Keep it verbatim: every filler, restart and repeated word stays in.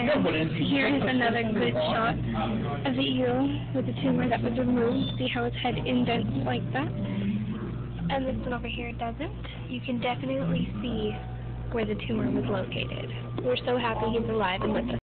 Here is another good shot of the eel with the tumor that was removed. See how its head indents like that? And this one over here doesn't. You can definitely see where the tumor was located. We're so happy he's alive and with us.